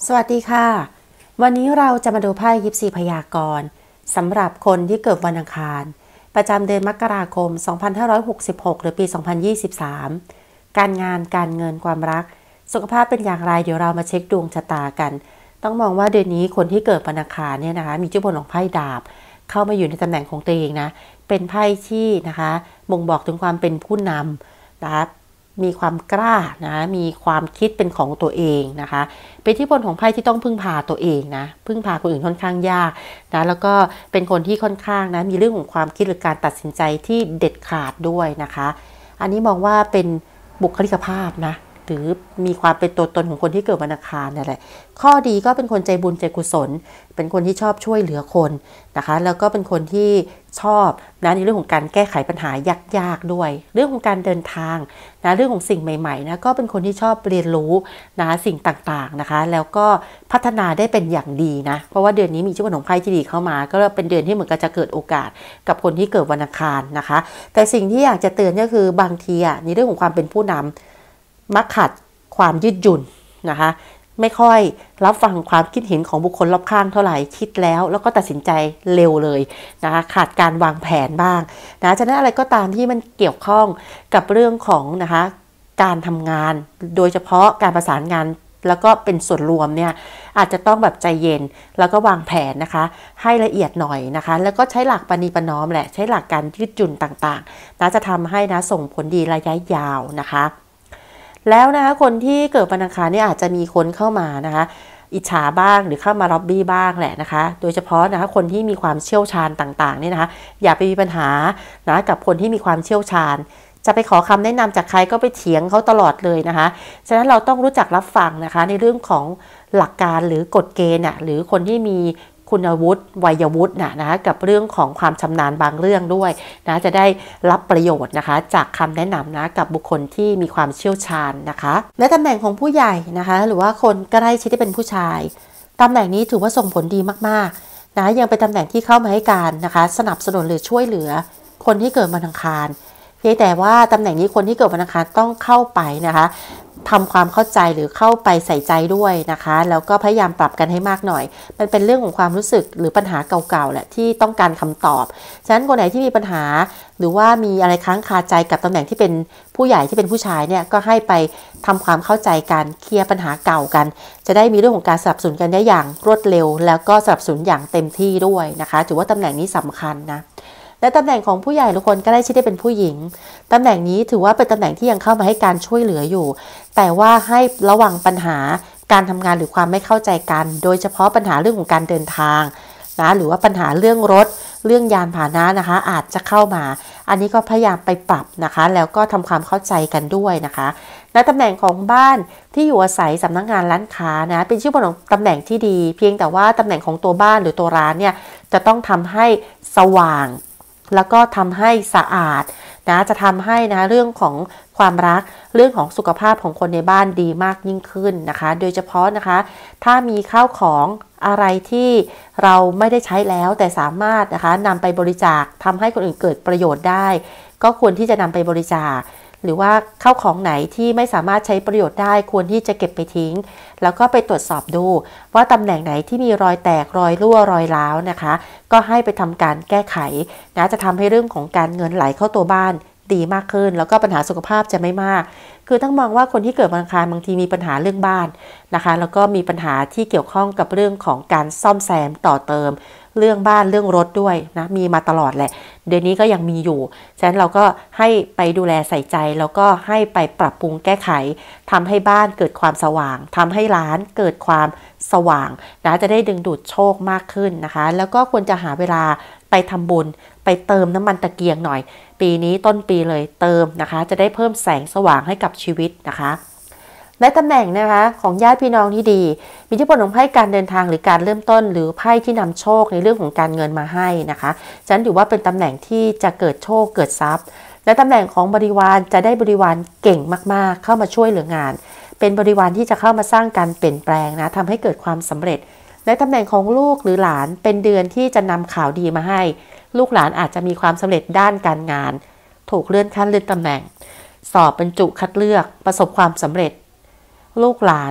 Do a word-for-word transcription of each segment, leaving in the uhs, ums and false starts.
สวัสดีค่ะวันนี้เราจะมาดูไพ่ยิปซีพยากรณ์สำหรับคนที่เกิดวันอังคารประจำเดือนมกราคมสองพันห้าร้อยหกสิบหกหรือปีสองพันยี่สิบสามการงานการเงินความรักสุขภาพเป็นอย่างไรเดี๋ยวเรามาเช็คดวงชะตากันต้องมองว่าเดือนนี้คนที่เกิดวันอังคารเนี่ยนะคะมีจุดบนของไพ่ดาบเข้ามาอยู่ในตำแหน่งของตัวเองนะเป็นไพ่ที่นะคะบ่งบอกถึงความเป็นผู้นำนะคะมีความกล้านะมีความคิดเป็นของตัวเองนะคะเป็นที่ผลของไพ่ที่ต้องพึ่งพาตัวเองนะพึ่งพาคนอื่นค่อนข้างยากนะแล้วก็เป็นคนที่ค่อนข้างนะมีเรื่องของความคิดหรือการตัดสินใจที่เด็ดขาดด้วยนะคะอันนี้มองว่าเป็นบุคลิกภาพนะหรือมีความเป็นตัวตนของคนที่เกิดวันอังคารนี่แหละข้อดีก็เป็นคนใจบุญใจกุศลเป็นคนที่ชอบช่วยเหลือคนนะคะแล้วก็เป็นคนที่ชอบนะในเรื่องของการแก้ไขปัญหายากๆด้วยเรื่องของการเดินทางนะเรื่องของสิ่งใหม่ๆนะก็เป็นคนที่ชอบเรียนรู้นะสิ่งต่างๆนะคะแล้วก็พัฒนาได้เป็นอย่างดีนะเพราะว่าเดือนนี้มีเจ้าของไพ่ที่ดีเข้ามาก็เป็นเดือนที่เหมือนกับจะเกิดโอกาสกับคนที่เกิดวันอังคารนะคะแต่สิ่งที่อยากจะเตือนก็คือบางทีอ่ะในเรื่องของความเป็นผู้นำมักขัดความยืดหยุ่นนะคะไม่ค่อยรับฟังความคิดเห็นของบุคคลรอบข้างเท่าไหร่คิดแล้วแล้วก็ตัดสินใจเร็วเลยนะคะขาดการวางแผนบ้างนะฉะนั้นอะไรก็ตามที่มันเกี่ยวข้องกับเรื่องของนะคะการทำงานโดยเฉพาะการประสานงานแล้วก็เป็นส่วนรวมเนี่ยอาจจะต้องแบบใจเย็นแล้วก็วางแผนนะคะให้ละเอียดหน่อยนะคะแล้วก็ใช้หลักปณีประนอมแหละใช้หลักการยืดหยุ่นต่างๆนะจะทำให้นะส่งผลดีระยะยาวนะคะแล้วนะคะคนที่เกิดวันอังคารเนี่ยอาจจะมีคนเข้ามานะคะอิจฉาบ้างหรือเข้ามาล็อบบี้บ้างแหละนะคะโดยเฉพาะนะคะคนที่มีความเชี่ยวชาญต่างๆเนี่ยนะคะอย่าไปมีปัญหานะกับคนที่มีความเชี่ยวชาญจะไปขอคำแนะนำจากใครก็ไปเถียงเขาตลอดเลยนะคะฉะนั้นเราต้องรู้จักรับฟังนะคะในเรื่องของหลักการหรือกฎเกณฑ์น่ะหรือคนที่มีคุณวุฒิวัยวุฒินะนะคะกับเรื่องของความชำนาญบางเรื่องด้วยนะจะได้รับประโยชน์นะคะจากคำแนะนำนะกับบุคคลที่มีความเชี่ยวชาญนะคะและตำแหน่งของผู้ใหญ่นะคะหรือว่าคนใกล้ชิดที่เป็นผู้ชายตำแหน่งนี้ถือว่าส่งผลดีมากๆนะยังเป็นตำแหน่งที่เข้ามาให้การนะคะสนับสนุนหรือช่วยเหลือคนที่เกิดวันอังคารเพียงแต่ว่าตำแหน่งนี้คนที่เกิดวันอังคารต้องเข้าไปนะคะทำความเข้าใจหรือเข้าไปใส่ใจด้วยนะคะแล้วก็พยายามปรับกันให้มากหน่อยมันเป็นเรื่องของความรู้สึกหรือปัญหาเก่าๆแหละที่ต้องการคำตอบฉะนั้นคนไหนที่มีปัญหาหรือว่ามีอะไรค้างคาใจกับตำแหน่งที่เป็นผู้ใหญ่ที่เป็นผู้ชายเนี่ยก็ให้ไปทำความเข้าใจกันเคลียร์ปัญหาเก่ากันจะได้มีเรื่องของการสนับสนุนกันได้อย่างรวดเร็วแล้วก็สนับสนุนอย่างเต็มที่ด้วยนะคะถือว่าตำแหน่งนี้สำคัญนะและตำแหน่งของผู้ใหญ่ทุกคนก็ได้ชื่อได้เป็นผู้หญิงตำแหน่งนี้ถือว่าเป็นตำแหน่งที่ยังเข้ามาให้การช่วยเหลืออยู่แต่ว่าให้ระวังปัญหาการทำงานหรือความไม่เข้าใจกันโดยเฉพาะปัญหาเรื่องของการเดินทางนะหรือว่าปัญหาเรื่องรถเรื่องยานพาหนะนะคะอาจจะเข้ามาอันนี้ก็พยายามไปปรับนะคะแล้วก็ทำความเข้าใจกันด้วยนะคะและตำแหน่งของบ้านที่อยู่อาศัยสำนักงานร้านค้านะเป็นชื่อบทของตำแหน่งที่ดีเพียงแต่ว่าตำแหน่งของตัวบ้านหรือตัวร้านเนี่ยจะต้องทำให้สว่างแล้วก็ทำให้สะอาดนะจะทำให้นะเรื่องของความรักเรื่องของสุขภาพของคนในบ้านดีมากยิ่งขึ้นนะคะโดยเฉพาะนะคะถ้ามีข้าวของอะไรที่เราไม่ได้ใช้แล้วแต่สามารถนะคะนำไปบริจาคทำให้คนอื่นเกิดประโยชน์ได้ก็ควรที่จะนำไปบริจาคหรือว่าข้าวของไหนที่ไม่สามารถใช้ประโยชน์ได้ควรที่จะเก็บไปทิ้งแล้วก็ไปตรวจสอบดูว่าตำแหน่งไหนที่มีรอยแตกรอยรั่วรอยร้าวนะคะก็ให้ไปทำการแก้ไขนะจะทำให้เรื่องของการเงินไหลเข้าตัวบ้านดีมากขึ้นแล้วก็ปัญหาสุขภาพจะไม่มากคือต้องมองว่าคนที่เกิดวันอังคารบางทีมีปัญหาเรื่องบ้านนะคะแล้วก็มีปัญหาที่เกี่ยวข้องกับเรื่องของการซ่อมแซมต่อเติมเรื่องบ้านเรื่องรถด้วยนะมีมาตลอดแหละเดี๋ยวนี้ก็ยังมีอยู่ฉะนั้นเราก็ให้ไปดูแลใส่ใจแล้วก็ให้ไปปรับปรุงแก้ไขทำให้บ้านเกิดความสว่างทำให้ร้านเกิดความสว่างนะจะได้ดึงดูดโชคมากขึ้นนะคะแล้วก็ควรจะหาเวลาไปทำบุญไปเติมน้ำมันตะเกียงหน่อยปีนี้ต้นปีเลยเติมนะคะจะได้เพิ่มแสงสว่างให้กับชีวิตนะคะและตำแหน่งนะคะของญาติพี่น้องที่ดีมีที่ผลของไพ่การเดินทางหรือการเริ่มต้นหรือไพ่ที่นำโชคในเรื่องของการเงินมาให้นะคะฉะนั้นถือว่าเป็นตำแหน่งที่จะเกิดโชคเกิดทรัพย์และตำแหน่งของบริวารจะได้บริวารเก่งมากๆเข้ามาช่วยเหลืองานเป็นบริวารที่จะเข้ามาสร้างการเปลี่ยนแปลงนะทำให้เกิดความสำเร็จและตำแหน่งของลูกหรือหลานเป็นเดือนที่จะนำข่าวดีมาให้ลูกหลานอาจจะมีความสำเร็จด้านการงานถูกเลื่อนขั้นเลื่อนตำแหน่งสอบบรรจุคัดเลือกประสบความสำเร็จลูกหลาน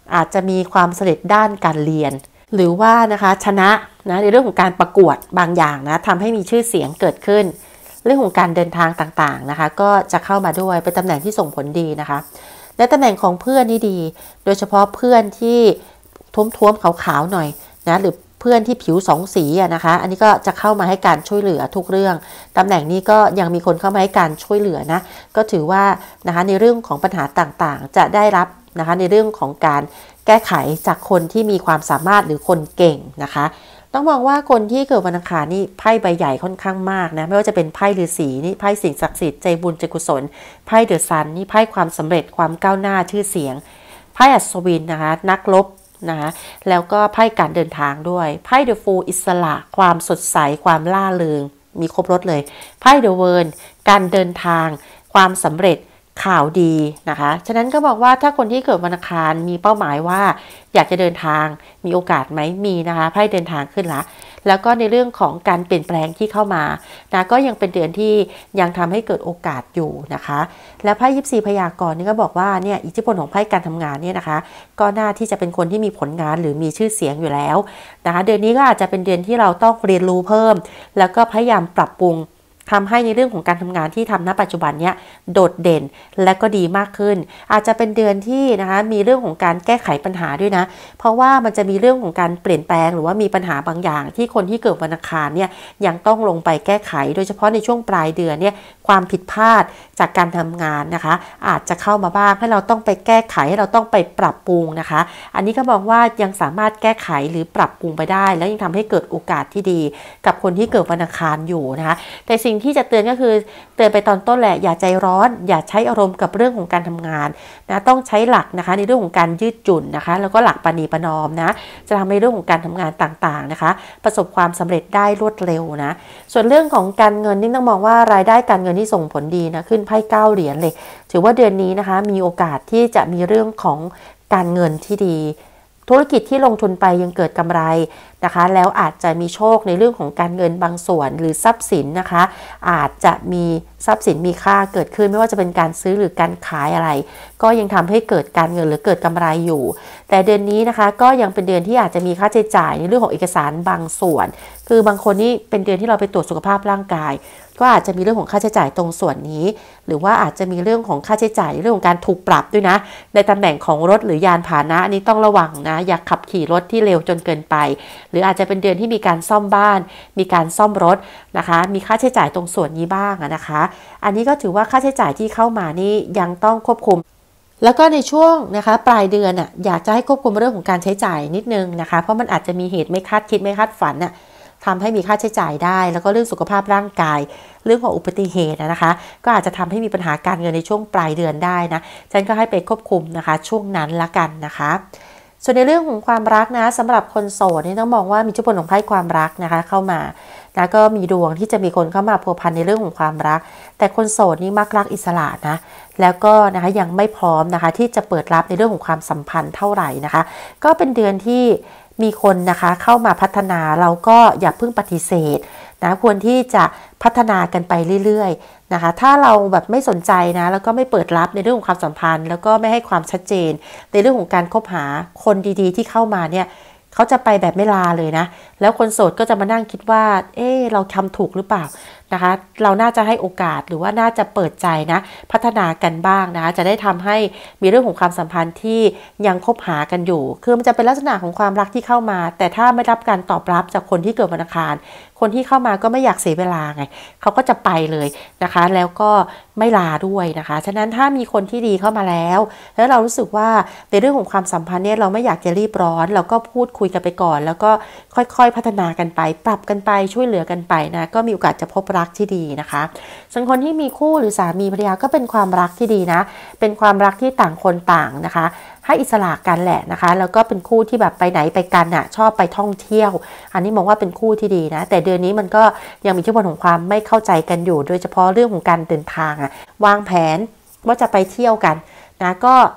อาจจะมีความสำเร็จด้านการเรียนหรือว่านะคะชนะนะในเรื่องของการประกวดบางอย่างนะทำให้มีชื่อเสียงเกิดขึ้นเรื่องของการเดินทางต่างๆนะคะก็จะเข้ามาด้วยเป็นตำแหน่งที่ส่งผลดีนะคะและตำแหน่งของเพื่อนนี่ดีโดยเฉพาะเพื่อนที่ท้วมๆขาวๆหน่อยนะหรือเพื่อนที่ผิวสองสีอะนะคะอันนี้ก็จะเข้ามาให้การช่วยเหลือทุกเรื่องตำแหน่งนี้ก็ยังมีคนเข้ามาให้การช่วยเหลือนะก็ถือว่านะคะในเรื่องของปัญหาต่างๆจะได้รับนะคะในเรื่องของการแก้ไขจากคนที่มีความสามารถหรือคนเก่งนะคะต้องมองว่าคนที่เกิดวันอังคารนี่ไพ่ใบใหญ่ค่อนข้างมากนะไม่ว่าจะเป็นไพ่ฤาษีนี่ไพ่สิ่งศักดิ์สิทธิ์ใจบุญใจกุศลไพ่เดอะซันนี่ไพ่ความสำเร็จความก้าวหน้าชื่อเสียงไพ่อัศวินนะคะนักรบนะคะแล้วก็ไพ่การเดินทางด้วยไพ่เดอะฟูลอิสระความสดใสความล่าเริงมีครบรถเลยไพ่เดอะเวิร์นการเดินทางความสำเร็จข่าวดีนะคะฉะนั้นก็บอกว่าถ้าคนที่เกิดวันอังคารมีเป้าหมายว่าอยากจะเดินทางมีโอกาสไหมมีนะคะไพ่เดินทางขึ้นละแล้วก็ในเรื่องของการเปลี่ยนแปลงที่เข้ามานะก็ยังเป็นเดือนที่ยังทำให้เกิดโอกาสอยู่นะคะและไพ่ยิปซีพยากรณ์นี่ก็บอกว่าเนี่ยอิทธิพลของไพ่การทำงานเนี่ยนะคะก็น่าที่จะเป็นคนที่มีผลงานหรือมีชื่อเสียงอยู่แล้วนะคะเดือนนี้ก็อาจจะเป็นเดือนที่เราต้องเรียนรู้เพิ่มแล้วก็พยายามปรับปรุงทำให้ในเรื่องของการทำงานที่ทำณปัจจุบันเนี้ยโดดเด่นและก็ดีมากขึ้นอาจจะเป็นเดือนที่นะคะมีเรื่องของการแก้ไขปัญหาด้วยนะเพราะว่ามันจะมีเรื่องของการเปลี่ยนแปลงหรือว่ามีปัญหาบางอย่างที่คนที่เกิดวันอังคารเนี่ยยังต้องลงไปแก้ไขโดยเฉพาะในช่วงปลายเดือนเนี่ยความผิดพลาดจากการทำงานนะคะอาจจะเข้ามาบ้างให้เราต้องไปแก้ไขให้เราต้องไปปรับปรุงนะคะอันนี้ก็มองว่ายังสามารถแก้ไขหรือปรับปรุงไปได้แล้วยังทำให้เกิดโอกาสที่ดีกับคนที่เกิดวันอังคารอยู่นะคะแต่สิ่งที่จะเตือนก็คือเตือนไปตอนต้นแหละอย่าใจร้อนอย่าใช้อารมณ์กับเรื่องของการทำงานนะต้องใช้หลักนะคะในเรื่องของการยืดหยุ่นนะคะแล้วก็หลักปณีประนอมนะจะทำให้เรื่องของการทำงานต่างๆนะคะประสบความสำเร็จได้รวดเร็วนะส่วนเรื่องของการเงินนี่ต้องมองว่ารายได้การเงินที่ส่งผลดีนะขึ้นไพ่เก้าเหรียญเลยถือว่าเดือนนี้นะคะมีโอกาสที่จะมีเรื่องของการเงินที่ดีธุรกิจที่ลงทุนไปยังเกิดกำไรนะคะแล้วอาจจะมีโชคในเรื่องของการเงินบางส่วนหรือทรัพย์สินนะคะอาจจะมีทรัพย์สินมีค่าเกิดขึ้นไม่ว่าจะเป็นการซื้อหรือการขายอะไรก็ยังทำให้เกิดการเงินหรือเกิดกำไรอยู่แต่เดือนนี้นะคะก็ยังเป็นเดือนที่อาจจะมีค่าใช้จ่ายในเรื่องของเอกสารบางส่วนคือบางคนนี่เป็นเดือนที่เราไปตรวจสุขภาพร่างกายก็อาจจะมีเรื่องของค่าใช้จ่ายตรงส่วนนี้หรือว่าอาจจะมีเรื่องของค่าใช้จ่ายในเรื่องของการถูกปรับด้วยนะในตำแหน่งของรถหรือยานพาหนะอันนี้ต้องระวังนะอย่าขับขี่รถที่เร็วจนเกินไปหรืออาจจะเป็นเดือนที่มีการซ่อมบ้านมีการซ่อมรถนะคะมีค่าใช้จ่ายตรงส่วนนี้บ้างนะคะอันนี้ก็ถือว่าค่าใช้จ่ายที่เข้ามานี่ยังต้องควบคุมแล้วก็ในช่วงนะคะปลายเดือนอ่ะอยากจะให้ควบคุมเรื่องของการใช้จ่ายนิดนึงนะคะเพราะมันอาจจะมีเหตุไม่คาดคิดไม่คาดฝันน่ะทำให้มีค่าใช้จ่ายได้แล้วก็เรื่องสุขภาพร่างกายเรื่องของอุบัติเหตุนะคะก็อาจจะทำให้มีปัญหาการเงินในช่วงปลายเดือนได้นะฉันก็ให้ไปควบคุมนะคะช่วงนั้นละกันนะคะส่วนในเรื่องของความรักนะสำหรับคนโสดนี่ต้องมองว่ามีอิทธิพลของไพ่ความรักนะคะเข้ามาแล้วก็มีดวงที่จะมีคนเข้ามาพัวพันในเรื่องของความรักแต่คนโสดนี่มักรักอิสระนะแล้วก็นะคะยังไม่พร้อมนะคะที่จะเปิดรับในเรื่องของความสัมพันธ์เท่าไหร่นะคะก็เป็นเดือนที่มีคนนะคะเข้ามาพัฒนาเราก็อย่าเพิ่งปฏิเสธนะควรที่จะพัฒนากันไปเรื่อยๆนะคะถ้าเราแบบไม่สนใจนะแล้วก็ไม่เปิดรับในเรื่องของความสัมพันธ์แล้วก็ไม่ให้ความชัดเจนในเรื่องของการคบหาคนดีๆที่เข้ามาเนี่ยเขาจะไปแบบไม่ลาเลยนะแล้วคนโสดก็จะมานั่งคิดว่าเอ๊ะเราทำถูกหรือเปล่านะคะเราน่าจะให้โอกาสหรือว่าน่าจะเปิดใจนะพัฒนากันบ้างนะจะได้ทำให้มีเรื่องของความสัมพันธ์ที่ยังคบหากันอยู่คือมันจะเป็นลักษณะของความรักที่เข้ามาแต่ถ้าไม่รับการตอบรับจากคนที่เกิดวันอังคารคนที่เข้ามาก็ไม่อยากเสียเวลาไงเขาก็จะไปเลยนะคะแล้วก็ไม่ลาด้วยนะคะฉะนั้นถ้ามีคนที่ดีเข้ามาแล้วแล้วเรารู้สึกว่าในเรื่องของความสัมพันธ์เนี่ยเราไม่อยากจะรีบร้อนเราก็พูดคุยกันไปก่อนแล้วก็ค่อยๆพัฒนากันไปปรับกันไปช่วยเหลือกันไปนะก็มีโอกาสจะพบรักที่ดีนะคะส่วนคนที่มีคู่หรือสามีภรรยาก็เป็นความรักที่ดีนะเป็นความรักที่ต่างคนต่างนะคะให้อิสระกันแหละนะคะแล้วก็เป็นคู่ที่แบบไปไหนไปกันน่ะชอบไปท่องเที่ยวอันนี้มองว่าเป็นคู่ที่ดีนะแต่เดือนนี้มันก็ยังมีอิทธิพลของความไม่เข้าใจกันอยู่โดยเฉพาะเรื่องของการเดินทางอะวางแผนว่าจะไปเที่ยวกันนะก็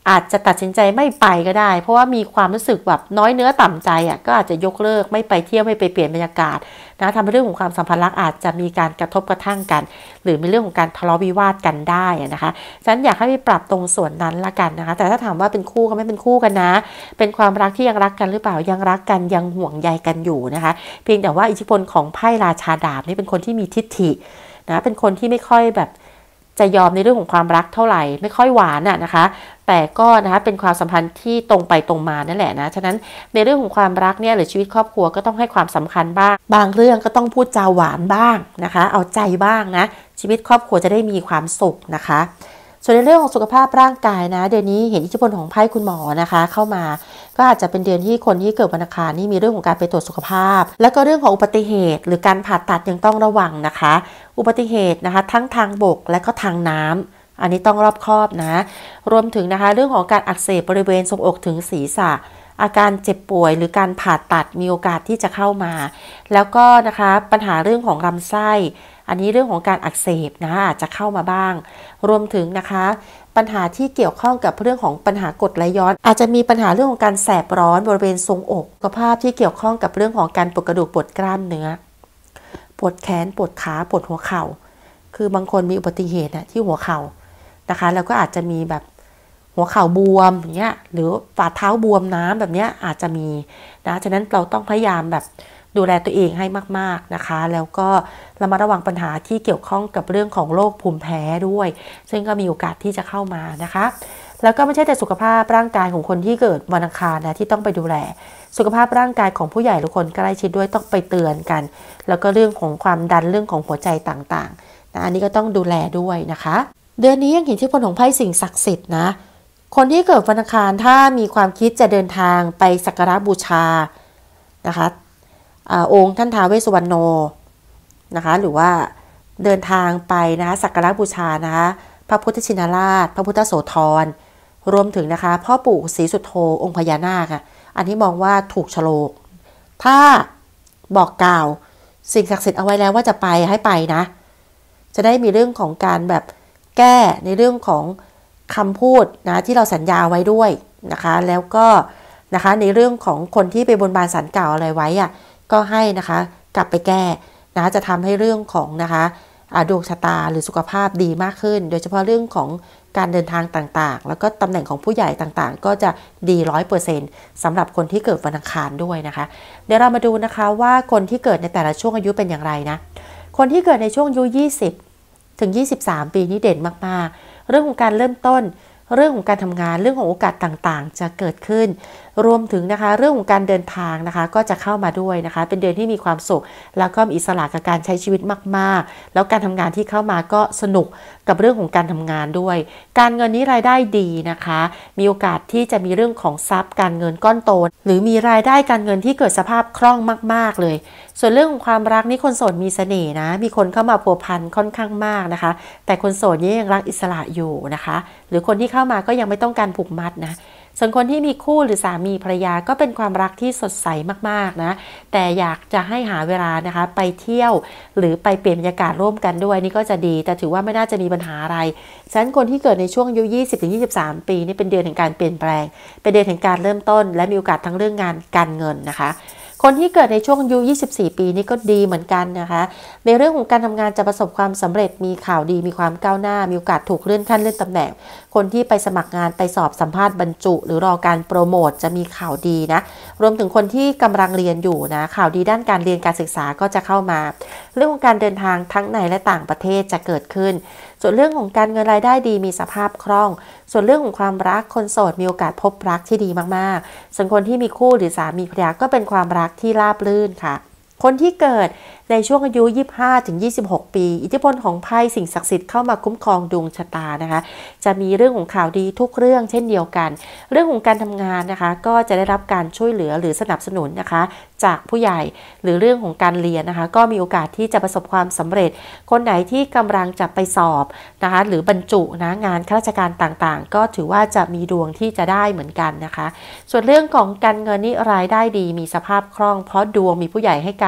อาจจะตัดสินใจไม่ไปก็ได้เพราะว่ามีความรู้สึกแบบน้อยเนื้อต่ำใจอ่ะก็อาจจะยกเลิกไม่ไปเที่ยวไม่ไปเปลี่ยนบรรยากาศนะทำให้เรื่องของความสัมพันธ์รักอาจจะมีการกระทบกระทั่งกันหรือมีเรื่องของการทะเลาะวิวาทกันได้นะคะฉันอยากให้ไปปรับตรงส่วนนั้นละกันนะคะแต่ถ้าถามว่าเป็นคู่ก็ไม่เป็นคู่กันนะเป็นความรักที่ยังรักกันหรือเปล่ายังรักกันยังห่วงใยกันอยู่นะคะเพียงแต่ว่าอิทธิพลของไพ่ราชาดาบนี่เป็นคนที่มีทิฐินะเป็นคนที่ไม่ค่อยแบบจะยอมในเรื่องของความรักเท่าไหร่ไม่ค่อยหวานอ่ะนะคะแต่ก็นะคะเป็นความสัมพันธ์ที่ตรงไปตรงมานั่นแหละนะฉะนั้นในเรื่องของความรักเนี่ยหรือชีวิตครอบครัวก็ต้องให้ความสำคัญบ้างบางเรื่องก็ต้องพูดจาหวานบ้างนะคะเอาใจบ้างนะชีวิตครอบครัวจะได้มีความสุขนะคะส่วนในเรื่องของสุขภาพร่างกายนะเดือนนี้เห็นอิทธิพลของไพ่คุณหมอนะคะเข้ามาก็อาจจะเป็นเดือนที่คนที่เกิดวันอังคารนี่มีเรื่องของการไปตรวจสุขภาพแล้วก็เรื่องของอุบัติเหตุหรือการผ่าตัดยังต้องระวังนะคะอุบัติเหตุนะคะทั้งทางบกและก็ทางน้ำอันนี้ต้องรอบคอบนะรวมถึงนะคะเรื่องของการอักเสบบริเวณทรวงอกถึงศีรษะอาการเจ็บป่วยหรือการผ่าตัดมีโอกาสที่จะเข้ามาแล้วก็นะคะปัญหาเรื่องของลำไส้อันนี้เรื่องของการอักเสบนะอาจจะเข้ามาบ้างรวมถึงนะคะปัญหาที่เกี่ยวข้องกับเรื่องของปัญหากรดไหลย้อนอาจจะมีปัญหาเรื่องของการแสบร้อนบริเวณทรวงอกสุขภาพที่เกี่ยวข้องกับเรื่องของการปวดกระดูกปวดกล้ามเนื้อปวดแขนปวดขาปวดหัวเข่าคือบางคนมีอุบัติเหตุนะที่หัวเข่านะคะแล้วก็อาจจะมีแบบหัวเข่าบวมอย่างเงี้ยหรือฝ่าเท้าบวมน้ำแบบเนี้ยอาจจะมีนะฉะนั้นเราต้องพยายามแบบดูแลตัวเองให้มากๆนะคะแล้วก็ระมัดระวังปัญหาที่เกี่ยวข้องกับเรื่องของโรคภูมิแพ้ด้วยซึ่งก็มีโอกาสที่จะเข้ามานะคะแล้วก็ไม่ใช่แต่สุขภาพร่างกายของคนที่เกิดวันอังคารนะที่ต้องไปดูแลสุขภาพร่างกายของผู้ใหญ่หรือคนใกล้ชิดด้วยต้องไปเตือนกันแล้วก็เรื่องของความดันเรื่องของหัวใจต่างๆนะอันนี้ก็ต้องดูแลด้วยนะคะเดือนนี้ยังเห็นอิทธิพลของไพ่สิ่งศักดิ์สิทธิ์นะคนที่เกิดวันอังคารถ้ามีความคิดจะเดินทางไปสักการะบูชานะคะองค์ท่านท้าวเวสสุวรรณโนนะคะหรือว่าเดินทางไปนะคะสักการะบูชานะคะพระพุทธชินราชพระพุทธโสธรรวมถึงนะคะพ่อปู่ศรีสุโธองค์พญานาคอ่ะอันนี้มองว่าถูกโฉลกถ้าบอกกล่าวสิ่งศักดิ์สิทธิ์เอาไว้แล้วว่าจะไปให้ไปนะจะได้มีเรื่องของการแบบแก้ในเรื่องของคำพูดนะที่เราสัญญาไว้ด้วยนะคะแล้วก็นะคะในเรื่องของคนที่ไปบนบานศาลกล่าวอะไรไว้อ่ะก็ให้นะคะกลับไปแก้นะจะทำให้เรื่องของนะคะดวงชะตาหรือสุขภาพดีมากขึ้นโดยเฉพาะเรื่องของการเดินทางต่างๆแล้วก็ตำแหน่งของผู้ใหญ่ต่างๆก็จะดี ร้อยเปอร์เซ็นต์ สำหรับคนที่เกิดวันอังคารด้วยนะคะเดี๋ยวเรามาดูนะคะว่าคนที่เกิดในแต่ละช่วงอายุเป็นอย่างไรนะคนที่เกิดในช่วงอายุยี่สิบถึงยี่สิบสามปีนี้เด่นมากๆเรื่องของการเริ่มต้นเรื่องของการทำงานเรื่องของโอกาสต่างๆจะเกิดขึ้นรวมถึงนะคะเรื่องของการเดินทางนะคะก็จะเข้ามาด้วยนะคะเป็นเดือนที่มีความสุขแล้วก็มีอิสระกับการใช้ชีวิตมากๆแล้วการทำงานที่เข้ามาก็สนุกกับเรื่องของการทำงานด้วยการเงินนี้รายได้ดีนะคะมีโอกาสที่จะมีเรื่องของทรัพย์การเงินก้อนโตหรือมีรายได้การเงินที่เกิดสภาพคล่องมากๆเลยส่วนเรื่องของความรักนี่คนโสดมีเสน่ห์นะมีคนเข้ามาพัวพันค่อนข้างมากนะคะแต่คนโสดนี้ยังรักอิสระอยู่นะคะหรือคนที่เข้ามาก็ยังไม่ต้องการผูกมัดนะส่วนคนที่มีคู่หรือสามีภรรยาก็เป็นความรักที่สดใสมากๆนะแต่อยากจะให้หาเวลานะคะไปเที่ยวหรือไปเปลี่ยนบรรยากาศร่วมกันด้วยนี่ก็จะดีแต่ถือว่าไม่น่าจะมีปัญหาอะไรฉะนั้นคนที่เกิดในช่วงอายุ ยี่สิบถึงยี่สิบสาม ปีนี่เป็นเดือนแห่งการเปลี่ยนแปลงเป็นเดือนแห่งการเริ่มต้นและมีโอกาสทั้งเรื่องงานการเงินนะคะคนที่เกิดในช่วงอายุยี่สิบสี่ ปีนี่ก็ดีเหมือนกันนะคะในเรื่องของการทำงานจะประสบความสำเร็จมีข่าวดีมีความก้าวหน้ามีโอกาสถูกเลื่อนขั้นเลื่อนตำแหน่งคนที่ไปสมัครงานไปสอบสัมภาษณ์บรรจุหรือรอการโปรโมทจะมีข่าวดีนะรวมถึงคนที่กำลังเรียนอยู่นะข่าวดีด้านการเรียนการศึกษาก็จะเข้ามาเรื่องของการเดินทางทั้งในและต่างประเทศจะเกิดขึ้นส่วนเรื่องของการเงินรายได้ดีมีสภาพคล่องส่วนเรื่องของความรักคนโสดมีโอกาสพบรักที่ดีมากๆส่วนคนที่มีคู่หรือสามีภรรยาก็เป็นความรักที่ราบรื่นค่ะคนที่เกิดในช่วงอายุ ยี่สิบห้าถึงยี่สิบหก ปีอิทธิพลของไพ่สิ่งศักดิ์สิทธิ์เข้ามาคุ้มครองดวงชะตานะคะจะมีเรื่องของข่าวดีทุกเรื่องเช่นเดียวกันเรื่องของการทำงานนะคะก็จะได้รับการช่วยเหลือหรือสนับสนุนนะคะจากผู้ใหญ่หรือเรื่องของการเรียนนะคะก็มีโอกาสที่จะประสบความสำเร็จคนไหนที่กำลังจะไปสอบนะคะหรือบรรจุนะงานข้าราชการต่างๆก็ถือว่าจะมีดวงที่จะได้เหมือนกันนะคะส่วนเรื่องของการเงินนี่รายได้ดีมีสภาพคล่องเพราะดวงมีผู้ใหญ่ให้การ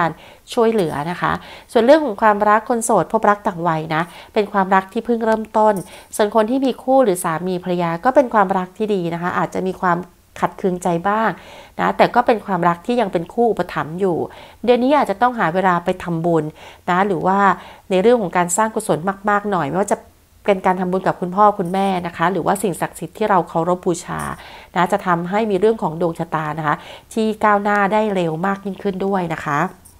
การช่วยเหลือนะคะส่วนเรื่องของความรักคนโสดพบรักต่างวัยนะเป็นความรักที่เพิ่งเริ่มต้นส่วนคนที่มีคู่หรือสามีภรรยาก็เป็นความรักที่ดีนะคะอาจจะมีความขัดเคืองใจบ้างนะแต่ก็เป็นความรักที่ยังเป็นคู่อุปถัมภ์อยู่เดือนนี้อาจจะต้องหาเวลาไปทำบุญนะหรือว่าในเรื่องของการสร้างกุศลมากๆหน่อยไม่ว่าจะเป็นการทำบุญกับคุณพ่อคุณแม่นะคะหรือว่าสิ่งศักดิ์สิทธิ์ที่เราเคารพบูชานะจะทำให้มีเรื่องของดวงชะตานะคะที่ก้าวหน้าได้เร็วมากยิ่งขึ้นด้วยนะคะ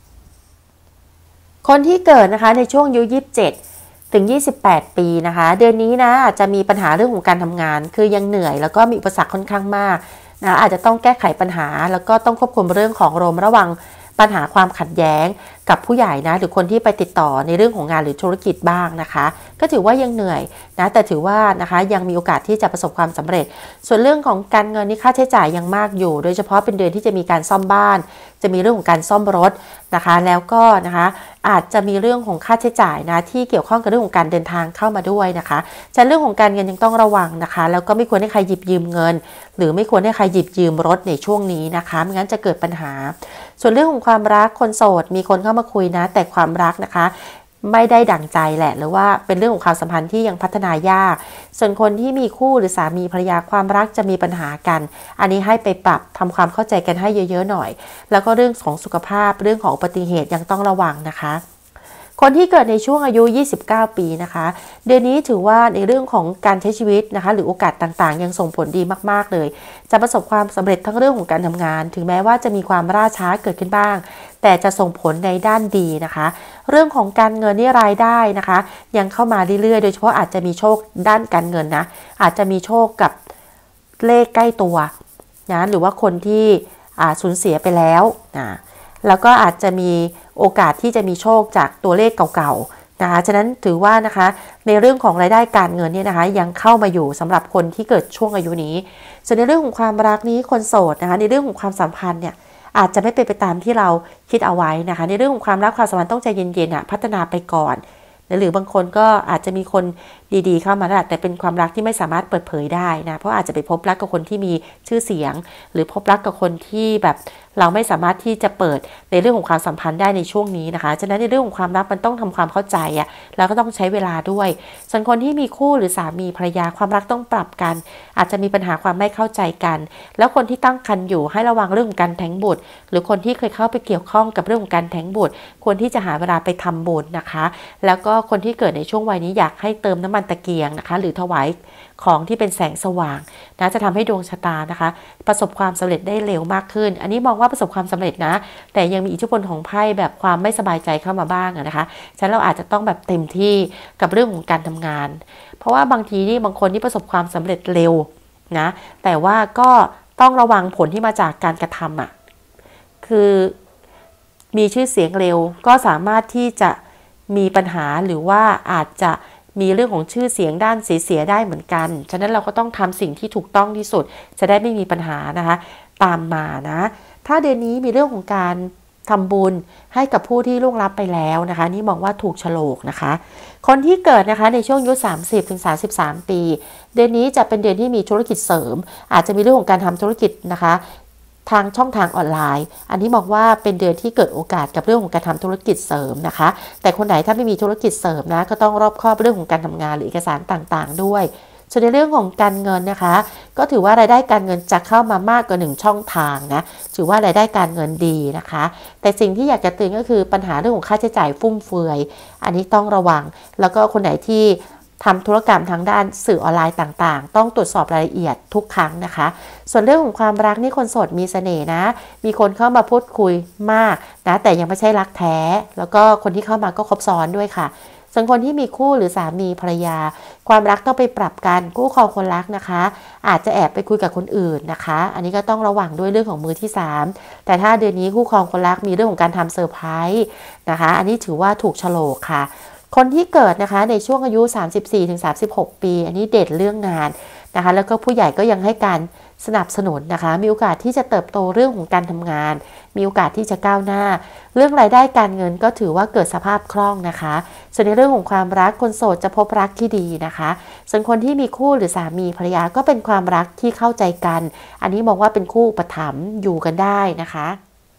คนที่เกิดนะคะในช่วงอายุยี่สิบเจ็ดถึงยี่สิบแปดปีนะคะเดือนนี้นะอาจจะมีปัญหาเรื่องของการทำงานคือยังเหนื่อยแล้วก็มีอุปสรรคค่อนข้างมากนะอาจจะต้องแก้ไขปัญหาแล้วก็ต้องควบคุมเรื่องของอารมณ์ระวังปัญหาความขัดแย้งกับผู้ใหญ่นะหรือคนที่ไปติดต่อในเรื่องของงานหรือธุรกิจบ้างนะคะก็ถือว่ายังเหนื่อยนะแต่ถือว่านะคะยังมีโอกาสที่จะประสบความสำเร็จส่วนเรื่องของการเงินนี่ค่าใช้จ่ายยังมากอยู่โดยเฉพาะเป็นเดือนที่จะมีการซ่อมบ้านจะมีเรื่องของการซ่อมรถนะคะแล้วก็นะคะอาจจะมีเรื่องของค่าใช้จ่ายนะที่เกี่ยวข้องกับเรื่องของการเดินทางเข้ามาด้วยนะคะฉะนั้นเรื่องของการเงินยังต้องระวังนะคะแล้วก็ไม่ควรให้ใครหยิบยืมเงินหรือไม่ควรให้ใครหยิบยืมรถในช่วงนี้นะคะไม่งั้นจะเกิดปัญหาส่วนเรื่องของความรักคนโสดมีคนเข้ามาคุยนะแต่ความรักนะคะไม่ได้ดั่งใจแหละหรือว่าเป็นเรื่องของความสัมพันธ์ที่ยังพัฒนายากส่วนคนที่มีคู่หรือสามีภรรยาความรักจะมีปัญหากันอันนี้ให้ไปปรับทำความเข้าใจกันให้เยอะๆหน่อยแล้วก็เรื่องของสุขภาพเรื่องของอุบัติเหตุยังต้องระวังนะคะคนที่เกิดในช่วงอายุยี่สิบเก้าปีนะคะเดือนนี้ถือว่าในเรื่องของการใช้ชีวิตนะคะหรือโอกาสต่างๆยังส่งผลดีมากๆเลยจะประสบความสำเร็จทั้งเรื่องของการทำงานถึงแม้ว่าจะมีความล่าช้าเกิดขึ้นบ้างแต่จะส่งผลในด้านดีนะคะเรื่องของการเงินนี่รายได้นะคะยังเข้ามาเรื่อยๆโดยเฉพาะอาจจะมีโชคด้านการเงินนะอาจจะมีโชคกับเลขใกล้ตัวนะหรือว่าคนที่สูญเสียไปแล้วนะแล้วก็อาจจะมีโอกาสที่จะมีโชคจากตัวเลขเก่าๆนะคะฉะนั้นถือว่านะคะในเรื่องของรายได้การเงินเนี่ยนะคะยังเข้ามาอยู่สำหรับคนที่เกิดช่วงอายุนี้ส่วนในเรื่องของความรักนี้คนโสดนะคะในเรื่องของความสัมพันธ์เนี่ยอาจจะไม่เป็นไปตามที่เราคิดเอาไว้นะคะในเรื่องของความรักความสัมพันธ์ต้องใจเย็นๆอ่ะพัฒนาไปก่อนหรือบางคนก็อาจจะมีคนดีๆเข้ามาแต่เป็นความรักที่ไม่สามารถเปิดเผยได้นะเพราะอาจจะไปพบรักกับคนที่มีชื่อเสียงหรือพบรักกับคนที่แบบเราไม่สามารถที่จะเปิดในเรื่องของความสัมพันธ์ได้ในช่วงนี้นะคะฉะนั้นในเรื่องของความรักมันต้องทำความเข้าใจอ่ะแล้วก็ต้องใช้เวลาด้วยส่วนคนที่มีคู่หรือสามีภรรยาความรักต้องปรับกันอาจจะมีปัญหาความไม่เข้าใจกันแล้วคนที่ตั้งครรภ์อยู่ให้ระวังเรื่องของการแท้งบุตรหรือคนที่เคยเข้าไปเกี่ยวข้องกับเรื่องของการแท้งบุตรควรที่จะหาเวลาไปทำบุญนะคะแล้วก็คนที่เกิดในช่วงวัยนี้อยากให้เติมน้ำมันตะเกียงนะคะหรือถวายของที่เป็นแสงสว่างนะจะทำให้ดวงชะตานะคะประสบความสำเร็จได้เร็วมากขึ้นอันนี้มองว่าประสบความสำเร็จนะแต่ยังมีอิทธิพลของไพ่แบบความไม่สบายใจเข้ามาบ้างนะคะฉะนั้นเราอาจจะต้องแบบเต็มที่กับเรื่องของการทำงานเพราะว่าบางทีนี่บางคนที่ประสบความสำเร็จเร็วนะแต่ว่าก็ต้องระวังผลที่มาจากการกระทำอ่ะคือมีชื่อเสียงเร็วก็สามารถที่จะมีปัญหาหรือว่าอาจจะมีเรื่องของชื่อเสียงด้านเสียๆได้เหมือนกันฉะนั้นเราก็ต้องทำสิ่งที่ถูกต้องที่สุดจะได้ไม่มีปัญหานะคะตามมานะถ้าเดือนนี้มีเรื่องของการทำบุญให้กับผู้ที่ล่วงลับไปแล้วนะคะนี่มองว่าถูกโฉลกนะคะคนที่เกิดนะคะในช่วงอายุสามสิบถึงสามสิบสามปีเดือนนี้จะเป็นเดือนที่มีธุรกิจเสริมอาจจะมีเรื่องของการทำธุรกิจนะคะทางช่องทางออนไลน์อันนี้บอกว่าเป็นเดือนที่เกิดโอกาสกับเรื่องของการทำธุรกิจเสริมนะคะแต่คนไหนถ้าไม่มีธุรกิจเสริมนะก็ต้องรอบคอบเรื่องของการทำงานหรือเอกสารต่างๆด้วยส่วนในเรื่องของการเงินนะคะก็ถือว่ารายได้การเงินจะเข้ามามากกว่าหนึ่งช่องทางนะถือว่ารายได้การเงินดีนะคะแต่สิ่งที่อยากจะเตือนก็คือปัญหาเรื่องของค่าใช้จ่ายฟุ่มเฟือยอันนี้ต้องระวังแล้วก็คนไหนที่ทำธุรกรรมทางด้านสื่อออนไลน์ต่างๆต้องตรวจสอบรายละเอียดทุกครั้งนะคะส่วนเรื่องของความรักนี่คนโสดมีเสน่ห์นะมีคนเข้ามาพูดคุยมากนะแต่ยังไม่ใช่รักแท้แล้วก็คนที่เข้ามาก็ครบซ้อนด้วยค่ะส่วนคนที่มีคู่หรือสามีภรรยาความรักต้องไปปรับกันคู่ครองคนรักนะคะอาจจะแอบไปคุยกับคนอื่นนะคะอันนี้ก็ต้องระวังด้วยเรื่องของมือที่สามแต่ถ้าเดือนนี้คู่ครองคนรักมีเรื่องของการทำเซอร์ไพรส์นะคะอันนี้ถือว่าถูกโฉลกค่ะคนที่เกิดนะคะในช่วงอายุ สามสิบสี่ถึงสามสิบหก ปีอันนี้เด่นเรื่องงานนะคะแล้วก็ผู้ใหญ่ก็ยังให้การสนับสนุนนะคะมีโอกาสที่จะเติบโตเรื่องของการทำงานมีโอกาสที่จะก้าวหน้าเรื่องรายได้การเงินก็ถือว่าเกิดสภาพคล่องนะคะส่วนในเรื่องของความรักคนโสดจะพบรักที่ดีนะคะส่วนคนที่มีคู่หรือสามีภรรยาก็เป็นความรักที่เข้าใจกันอันนี้มองว่าเป็นคู่อุปถัมภ์อยู่กันได้นะคะ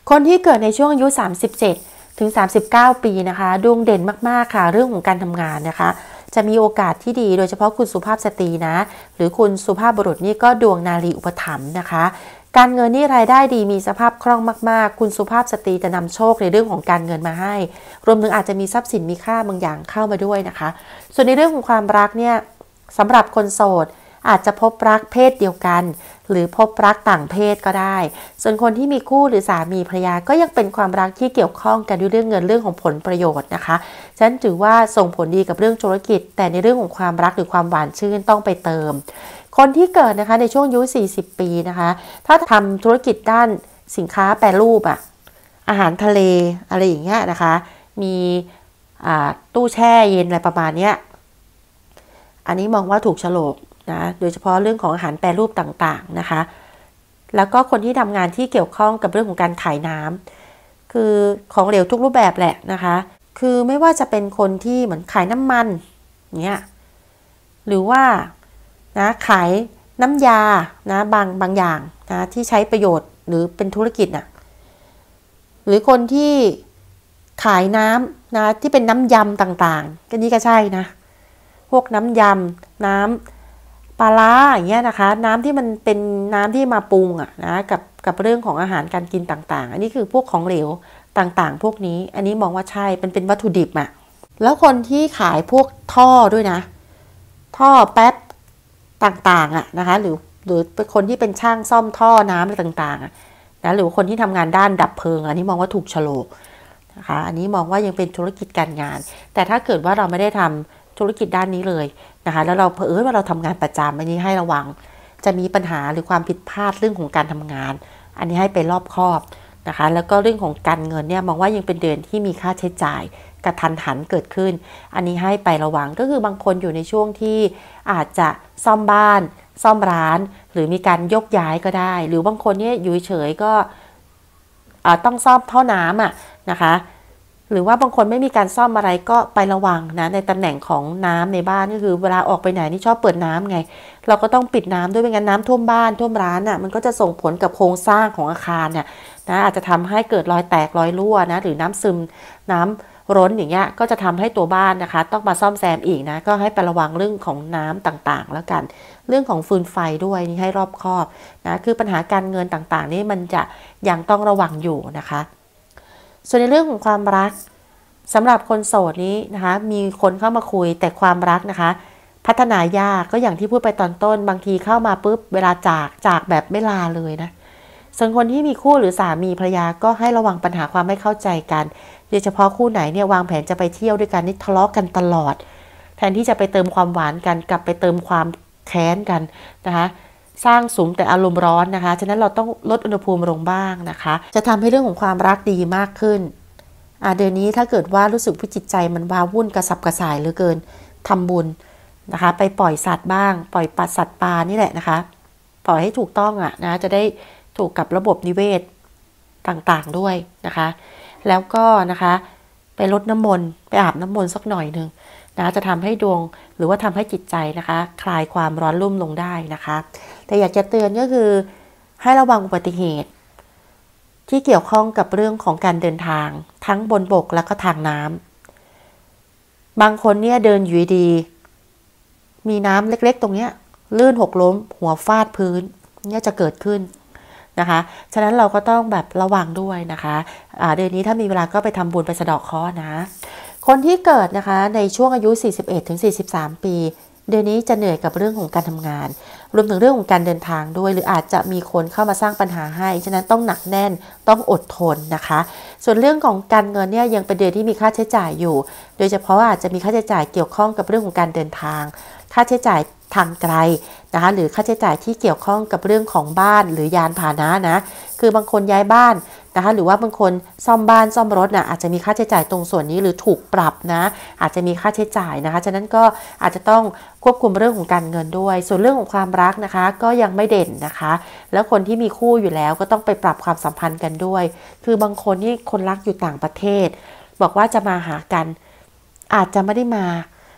คนที่เกิดในช่วงอายุสามสิบเจ็ดถึงสามสิบเก้าปีนะคะดวงเด่นมากๆค่ะเรื่องของการทำงานนะคะจะมีโอกาสที่ดีโดยเฉพาะคุณสุภาพสตรีนะหรือคุณสุภาพบุรุษนี่ก็ดวงนารีอุปถัมภ์นะคะการเงินนี่รายได้ดีมีสภาพคล่องมากๆคุณสุภาพสตรีจะนำโชคในเรื่องของการเงินมาให้รวมถึงอาจจะมีทรัพย์สินมีค่าบางอย่างเข้ามาด้วยนะคะส่วนในเรื่องของความรักเนี่ยสำหรับคนโสดอาจจะพบรักเพศเดียวกันหรือพบรักต่างเพศก็ได้ส่วนคนที่มีคู่หรือสามีภรรยาก็ยังเป็นความรักที่เกี่ยวข้องกันด้วยเรื่องเงินเรื่องของผลประโยชน์นะคะฉะนั้นถือว่าส่งผลดีกับเรื่องธุรกิจแต่ในเรื่องของความรักหรือความหวานชื่นต้องไปเติมคนที่เกิดนะคะในช่วงอายุสี่สิบปีนะคะถ้าทำธุรกิจด้านสินค้าแปรรูปอะอาหารทะเลอะไรอย่างเงี้ยนะคะมีตู้แช่เย็นอะไรประมาณเนี้ยอันนี้มองว่าถูกโฉลกนะโดยเฉพาะเรื่องของอาหารแปรรูปต่างๆนะคะแล้วก็คนที่ทำงานที่เกี่ยวข้องกับเรื่องของการขายน้ำคือของเหลวทุกรูปแบบแหละนะคะคือไม่ว่าจะเป็นคนที่เหมือนขายน้ำมันเงี้ยหรือว่านะขายน้ำยานะบางบางอย่างนะที่ใช้ประโยชน์หรือเป็นธุรกิจน่ะหรือคนที่ขายน้ำนะที่เป็นน้ำยำต่างๆก็นี่ก็ใช่นะพวกน้ำยำน้ำปลาร้าอย่างเงี้ยนะคะน้ำที่มันเป็นน้ำที่มาปรุงอ่ะนะกับกับเรื่องของอาหารการกินต่างๆอันนี้คือพวกของเหลวต่างๆพวกนี้อันนี้มองว่าใช่เป็นเป็นวัตถุดิบอ่ะแล้วคนที่ขายพวกท่อด้วยนะท่อแป๊บต่างๆอ่ะนะคะหรือหรือเป็นคนที่เป็นช่างซ่อมท่อน้ำอะไรต่างๆอ่ะนะหรือคนที่ทำงานด้านดับเพลิงอันนี้มองว่าถูกโฉลกนะคะอันนี้มองว่ายังเป็นธุรกิจการงานแต่ถ้าเกิดว่าเราไม่ได้ทำธุรกิจด้านนี้เลยนะคะแล้วเราเผอิญว่าเราทำงานประจำอันนี้ให้ระวังจะมีปัญหาหรือความผิดพลาดเรื่องของการทำงานอันนี้ให้ไปรอบคอบนะคะแล้วก็เรื่องของการเงินเนี่ยมองว่ายังเป็นเดือนที่มีค่าใช้จ่ายกระทันหันเกิดขึ้นอันนี้ให้ไประวังก็คือบางคนอยู่ในช่วงที่อาจจะซ่อมบ้านซ่อมร้านหรือมีการยกย้ายก็ได้หรือบางคนเนี่ยอยู่เฉยก็ต้องซ่อมท่อน้ำอ่ะนะคะหรือว่าบางคนไม่มีการซ่อมอะไรก็ไประวังนะในตำแหน่งของน้ำในบ้านก็คือเวลาออกไปไหนนี่ชอบเปิดน้ำไงเราก็ต้องปิดน้ำด้วยไม่งั้นน้ำท่วมบ้านท่วมร้านอ่ะมันก็จะส่งผลกับโครงสร้างของอาคารเนี่ยนะอาจจะทำให้เกิดรอยแตกรอยรั่วนะหรือน้ำซึมน้ำร้นอย่างเงี้ยก็จะทำให้ตัวบ้านนะคะต้องมาซ่อมแซมอีกนะก็ให้ไประวังเรื่องของน้ำต่างๆแล้วกันเรื่องของฟืนไฟด้วยนี่ให้รอบคอบนะคือปัญหาการเงินต่างๆนี่มันจะยังต้องระวังอยู่นะคะส่วนในเรื่องของความรักสำหรับคนโสดนี้นะคะมีคนเข้ามาคุยแต่ความรักนะคะพัฒนายากก็อย่างที่พูดไปตอนต้นบางทีเข้ามาปุ๊บเวลาจากจากแบบไม่ลาเลยนะส่วนคนที่มีคู่หรือสามีภรรยาก็ให้ระวังปัญหาความไม่เข้าใจกันโดยเฉพาะคู่ไหนเนี่ยวางแผนจะไปเที่ยวด้วยกันนี่ทะเลาะกันตลอดแทนที่จะไปเติมความหวานกันกลับไปเติมความแค้นกันนะคะสร้างสุมแต่อารมณ์ร้อนนะคะฉะนั้นเราต้องลดอุณหภูมิลงบ้างนะคะจะทำให้เรื่องของความรักดีมากขึ้นเดือนนี้ถ้าเกิดว่ารู้สึกว่าจิตใจมันว้าวุ่นกระสับกระส่ายเหลือเกินทำบุญนะคะไปปล่อยสัตว์บ้างปล่อยปลาสัตว์ปลานี่แหละนะคะปล่อยให้ถูกต้องอ่ะนะจะได้ถูกกับระบบนิเวศต่างๆด้วยนะคะแล้วก็นะคะไปรดน้ำมนต์ไปอาบน้ำมนต์สักหน่อยนึงนะจะทำให้ดวงหรือว่าทำให้จิตใจนะคะคลายความร้อนรุ่มลงได้นะคะแต่อยากจะเตือนก็คือให้ระวังอุบัติเหตุที่เกี่ยวข้องกับเรื่องของการเดินทางทั้งบนบกและก็ทางน้ำบางคนเนี่ยเดินอยู่ดีมีน้ำเล็กๆตรงเนี้ยลื่นหกล้มหัวฟาดพื้นเนี่ยจะเกิดขึ้นนะคะฉะนั้นเราก็ต้องแบบระวังด้วยนะคะะเดือนนี้ถ้ามีเวลาก็ไปทำบุญไปสะเดาะเคราะห์นะคนที่เกิดนะคะในช่วงอายุ สี่สิบเอ็ดถึงสี่สิบสาม ปีเดือนนี้จะเหนื่อยกับเรื่องของการทำงานรวมถึงเรื่องของการเดินทางด้วยหรืออาจจะมีคนเข้ามาสร้างปัญหาให้ฉะนั้นต้องหนักแน่นต้องอดทนนะคะส่วนเรื่องของการเงินเนี่ยยังเป็นเดือนที่มีค่าใช้จ่ายอยู่โดยเฉพาะอาจจะมีค่าใช้จ่ายเกี่ยวข้องกับเรื่องของการเดินทางค่าใช้จ่ายทางไกลนะคะหรือค่าใช้จ่ายที่เกี่ยวข้องกับเรื่องของบ้านหรือยานพาหนะนะคือบางคนย้ายบ้านนะคะหรือว่าบางคนซ่อมบ้านซ่อมรถนะอาจจะมีค่าใช้จ่ายตรงส่วนนี้หรือถูกปรับนะอาจจะมีค่าใช้จ่ายนะคะฉะนั้นก็อาจจะต้องควบคุมเรื่องของการเงินด้วยส่วนเรื่องของความรักนะคะก็ยังไม่เด่นนะคะแล้วคนที่มีคู่อยู่แล้วก็ต้องไปปรับความสัมพันธ์กันด้วยคือบางคนนี่คนรักอยู่ต่างประเทศบอกว่าจะมาหากันอาจจะไม่ได้มา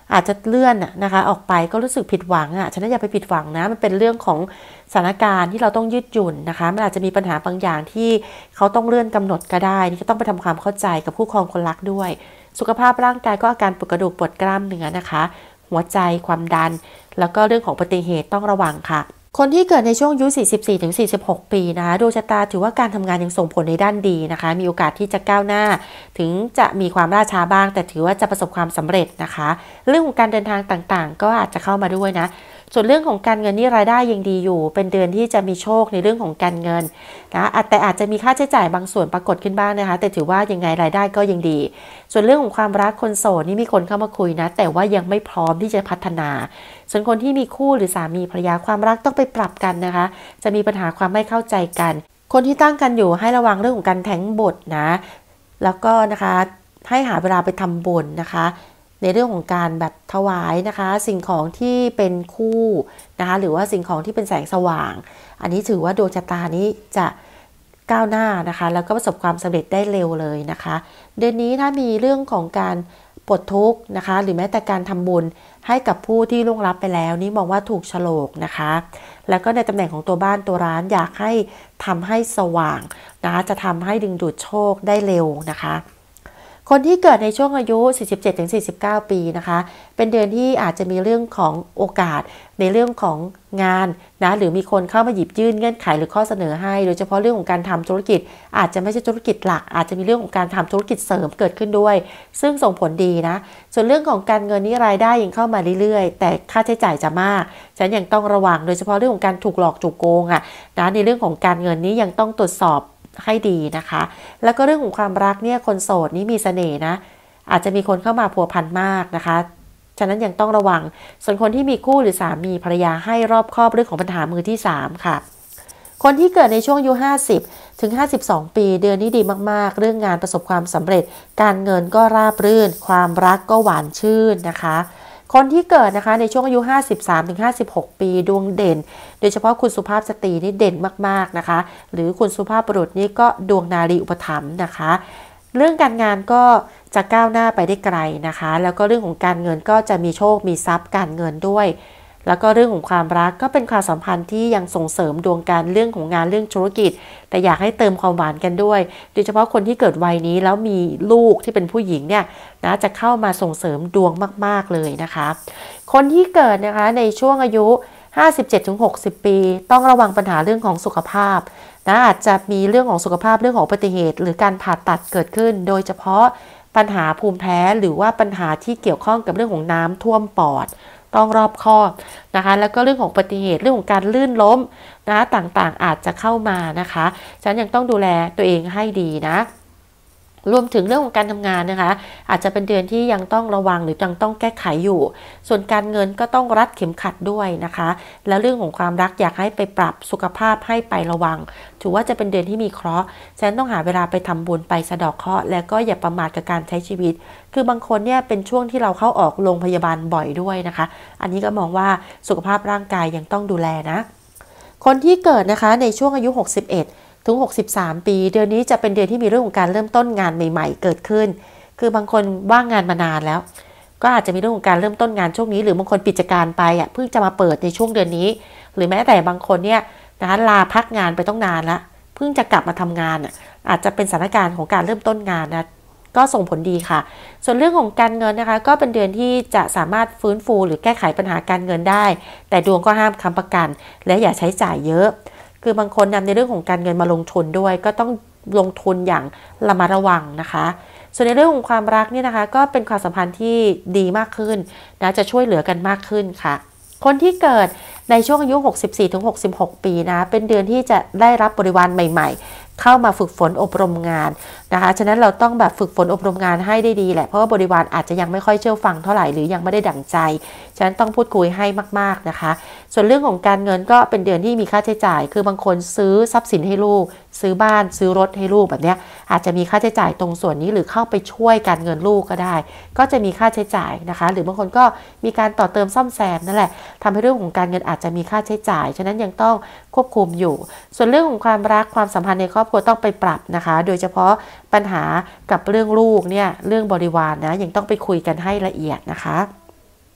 อาจจะเลื่อนนะคะออกไปก็รู้สึกผิดหวังอ่ะฉะนั้นอย่าไปผิดหวังนะมันเป็นเรื่องของสถานการณ์ที่เราต้องยืดหยุ่นนะคะมันอาจจะมีปัญหาบางอย่างที่เขาต้องเลื่อนกำหนดก็ได้นี่ก็ต้องไปทำความเข้าใจกับคู่ครองคนรักด้วยสุขภาพร่างกายก็อาการปวดกระดูกปวดกล้ามเนื้อนะคะหัวใจความดันแล้วก็เรื่องของอุบัติเหตุต้องระวังค่ะคนที่เกิดในช่วงอายุ สี่สิบสี่ถึงสี่สิบหก ปีนะคะดวงชะตาถือว่าการทำงานยังส่งผลในด้านดีนะคะมีโอกาสที่จะก้าวหน้าถึงจะมีความล่าช้าบ้างแต่ถือว่าจะประสบความสำเร็จนะคะเรื่องของการเดินทางต่างๆก็อาจจะเข้ามาด้วยนะส่วนเรื่องของการเงินนี่รายได้ยังดีอยู่เป็นเดือนที่จะมีโชคในเรื่องของการเงินนะแต่อาจจะมีค่าใช้จ่ายบางส่วนปรากฏขึ้นบ้างนะคะแต่ถือว่ายังไงรายได้ก็ยังดีส่วนเรื่องของความรักคนโสดนี่มีคนเข้ามาคุยนะแต่ว่ายังไม่พร้อมที่จะพัฒนาส่วนคนที่มีคู่หรือสามีภรรยาความรักต้องไปปรับกันนะคะจะมีปัญหาความไม่เข้าใจกันคนที่ตั้งกันอยู่ให้ระวังเรื่องของการแท้งบทนะแล้วก็นะคะให้หาเวลาไปทำบุญนะคะในเรื่องของการแบบถวายนะคะสิ่งของที่เป็นคู่นะคะหรือว่าสิ่งของที่เป็นแสงสว่างอันนี้ถือว่าดวงชะตานี้จะก้าวหน้านะคะแล้วก็ประสบความสำเร็จได้เร็วเลยนะคะเดือนนี้ถ้ามีเรื่องของการปลดทุกข์นะคะหรือแม้แต่การทำบุญให้กับผู้ที่ล่วงลับไปแล้วนี่มองว่าถูกโฉลกนะคะแล้วก็ในตำแหน่งของตัวบ้านตัวร้านอยากให้ทำให้สว่างนะคะจะทำให้ดึงดูดโชคได้เร็วนะคะคนที่เกิดในช่วงอายุ สี่สิบเจ็ดถึงสี่สิบเก้า ปีนะคะเป็นเดือนที่อาจจะมีเรื่องของโอกาสในเรื่องของงานนะหรือมีคนเข้ามาหยิบยื่นเงื่อนไขหรือข้อเสนอให้โดยเฉพาะเรื่องของการทำธุรกิจอาจจะไม่ใช่ธุรกิจหลักอาจจะมีเรื่องของการทำธุรกิจเสริมเกิดขึ้นด้วยซึ่งส่งผลดีนะส่วนเรื่องของการเงินนี้รายได้ยังเข้ามาเรื่อยๆแต่ค่าใช้จ่ายจะมากฉะนั้นยังต้องระวังโดยเฉพาะเรื่องของการถูกหลอกถูกโกงอ่ะนะในเรื่องของการเงินนี้ยังต้องตรวจสอบให้ดีนะคะแล้วก็เรื่องของความรักเนี่ยคนโสดนี้มีเสน่ห์นะอาจจะมีคนเข้ามาพัวพันมากนะคะฉะนั้นยังต้องระวังส่วนคนที่มีคู่หรือสามีภรรยาให้รอบคอบเรื่องของปัญหามือที่สามค่ะคนที่เกิดในช่วงอายุห้าสิบถึงห้าสิบสองปีเดือนนี้ดีมากๆเรื่องงานประสบความสำเร็จการเงินก็ราบรื่นความรักก็หวานชื่นนะคะคนที่เกิดนะคะในช่วงอายุ ห้าสิบสามถึงห้าสิบหก ปีดวงเด่นโดยเฉพาะคุณสุภาพสตรีนี่เด่นมากๆนะคะหรือคุณสุภาพบุรุษนี่ก็ดวงนารีอุปถัมภ์นะคะเรื่องการงานก็จะก้าวหน้าไปได้ไกลนะคะแล้วก็เรื่องของการเงินก็จะมีโชคมีทรัพย์การเงินด้วยแล้วก็เรื่องของความรักก็เป็นความสัมพันธ์ที่ยังส่งเสริมดวงการเรื่องของงานเรื่องธุรกิจแต่อยากให้เติมความหวานกันด้วยโดยเฉพาะคนที่เกิดวัยนี้แล้วมีลูกที่เป็นผู้หญิงเนี่ยนะจะเข้ามาส่งเสริมดวงมากๆเลยนะคะคนที่เกิดนะคะในช่วงอายุ ห้าสิบเจ็ดถึงหกสิบ ปีต้องระวังปัญหาเรื่องของสุขภาพนะอาจจะมีเรื่องของสุขภาพเรื่องของอุบัติเหตุหรือการผ่าตัดเกิดขึ้นโดยเฉพาะปัญหาภูมิแพ้หรือว่าปัญหาที่เกี่ยวข้องกับเรื่องของน้ำท่วมปอดต้องรอบคอบนะคะแล้วก็เรื่องของอุบัติเหตุเรื่องของการลื่นล้มนะต่างๆอาจจะเข้ามานะคะฉะนั้นยังต้องดูแลตัวเองให้ดีนะรวมถึงเรื่องของการทำงานนะคะอาจจะเป็นเดือนที่ยังต้องระวังหรือยังต้องแก้ไขอยู่ส่วนการเงินก็ต้องรัดเข็มขัดด้วยนะคะแล้วเรื่องของความรักอยากให้ไปปรับสุขภาพให้ไประวังถือว่าจะเป็นเดือนที่มีเคราะห์ฉะนั้นต้องหาเวลาไปทำบุญไปสะเดาะเคราะห์แล้วก็อย่าประมาทกับการใช้ชีวิตคือบางคนเนี่ยเป็นช่วงที่เราเข้าออกโรงพยาบาลบ่อยด้วยนะคะอันนี้ก็มองว่าสุขภาพร่างกายยังต้องดูแลนะคนที่เกิดนะคะในช่วงอายุหกสิบเอ็ดถึงหกสิบสาม ปีเดือนนี้จะเป็นเดือนที่มีเรื่องของการเริ่มต้นงานใหม่ๆเกิดขึ้นคือบางคนว่างงานมานานแล้วก็อาจจะมีเรื่องของการเริ่มต้นงานช่วงนี้หรือบางคนปิดกิจการไปอ่ะเพิ่งจะมาเปิดในช่วงเดือนนี้หรือแม้แต่บางคนเนี่ยนะคะลาพักงานไปต้องนานละเพิ่งจะกลับมาทำงานอ่ะอาจจะเป็นสถานการณ์ของการเริ่มต้นงานนะก็ส่งผลดีค่ะส่วนเรื่องของการเงินนะคะก็เป็นเดือนที่จะสามารถฟื้นฟูหรือแก้ไขปัญหาการเงินได้แต่ดวงก็ห้ามค้ำประกันและอย่าใช้จ่ายเยอะคือบางคนนำในเรื่องของการเงินมาลงทุนด้วยก็ต้องลงทุนอย่างระมัดระวังนะคะส่วนในเรื่องของความรักนี่นะคะก็เป็นความสัมพันธ์ที่ดีมากขึ้นนะจะช่วยเหลือกันมากขึ้นค่ะคนที่เกิดในช่วงอายุ หกสิบสี่ถึงหกสิบหก ปีนะเป็นเดือนที่จะได้รับบริวารใหม่ๆเข้ามาฝึกฝนอบรมงานนะคะฉะนั้นเราต้องแบบฝึกฝนอบรมงานให้ได้ดีแหละเพราะว่าบริวารอาจจะยังไม่ค่อยเชื่อฟังเท่าไหร่หรือยังไม่ได้ดั่งใจฉะนั้นต้องพูดคุยให้มากๆนะคะส่วนเรื่องของการเงินก็เป็นเดือนที่มีค่าใช้จ่ายคือบางคนซื้อทรัพย์สินให้ลูกซื้อบ้านซื้อรถให้ลูกแบบนี้อาจจะมีค่าใช้จ่ายตรงส่วนนี้หรือเข้าไปช่วยการเงินลูกก็ได้ก็จะมีค่าใช้จ่ายนะคะหรือบางคนก็มีการต่อเติมซ่อมแซมนั่นแหละทำให้เรื่องของการเงินอาจจะมีค่าใช้จ่ายฉะนั้นยังต้องควบคุมอยู่ส่วนเรื่องของความรักความสัมพันธ์ในครอบครัวต้องไปปรับนะคะโดยเฉพาะปัญหากับเรื่องลูกเนี่ยเรื่องบริวารนะยังต้องไปคุยกันให้ละเอียดนะคะ